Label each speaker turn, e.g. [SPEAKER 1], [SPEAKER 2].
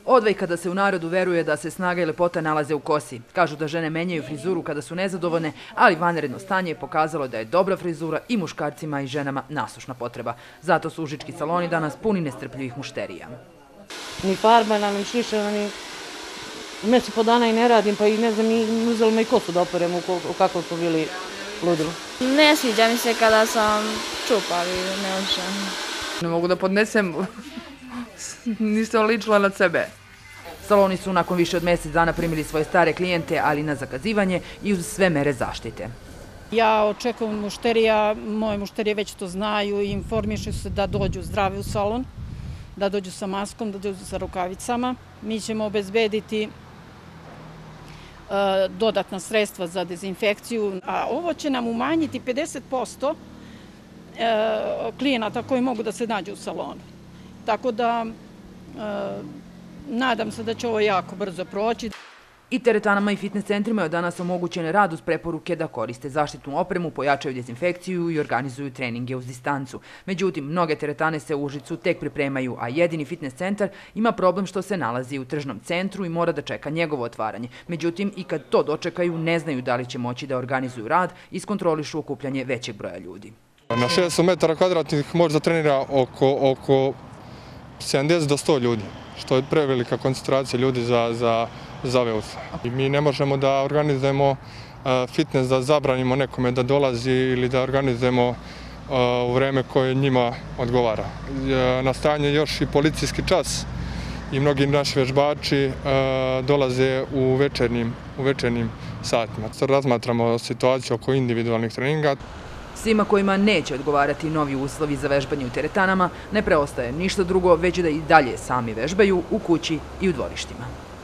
[SPEAKER 1] Odvajka da se u narodu veruje da se snaga i lepota nalaze u kosi. Kažu da žene menjaju frizuru kada su nezadovoljne, ali vanredno stanje je pokazalo da je dobra frizura i muškarcima i ženama nasušna potreba. Zato su užički saloni danas puni nestrpljivih mušterija.
[SPEAKER 2] Ni farbana, ni šišana, ni... Mjesec po dana i ne radim, pa i ne znam, ni uzeli me i kosu da operem u kakvom smo bili ludilu.
[SPEAKER 3] Ne sviđa mi se kada sam čupavi, neočan.
[SPEAKER 4] Ne mogu da podnesem, nisam ličila na sebe.
[SPEAKER 1] Saloni su nakon više od mjesec dana primili svoje stare klijente, ali na zakazivanje i uz sve mere zaštite.
[SPEAKER 5] Ja očekujem mušterija, moje mušterije već to znaju i informišu se da dođu zdravi u salon, da dođu sa maskom, da dođu sa rukavicama. Mi ćemo obezbediti dodatna sredstva za dezinfekciju, a ovo će nam umanjiti 50% klijenata koji mogu da se nađu u salonu. Tako da nadam se da će ovo jako brzo proći.
[SPEAKER 1] I teretanama i fitness centrima je od danas omogućen rad uz preporuke da koriste zaštitnu opremu, pojačaju dezinfekciju i organizuju treninge uz distancu. Međutim, mnoge teretane se u Užicu tek pripremaju, a jedini fitness centar ima problem što se nalazi u tržnom centru i mora da čeka njegovo otvaranje. Međutim, i kad to dočekaju, ne znaju da li će moći da organizuju rad i iskontrolišu okupljanje većeg broja ljudi.
[SPEAKER 6] Na 600 metara kvadratnih može da trenira oko 70 do 100 ljudi, što je prevelika koncentracija ljudi za ove uslove. Mi ne možemo da organizujemo fitness, da zabranimo nekome da dolazi ili da organizujemo u vreme koje njima odgovara. Nastajanje još i policijski čas i mnogi naši vežbači dolaze u večernjim satima. Razmatramo situaciju oko individualnih treninga.
[SPEAKER 1] Svima kojima neće odgovarati novi uslovi za vežbanje u teretanama, ne preostaje ništa drugo, već da i dalje sami vežbaju u kući i u dvorištima.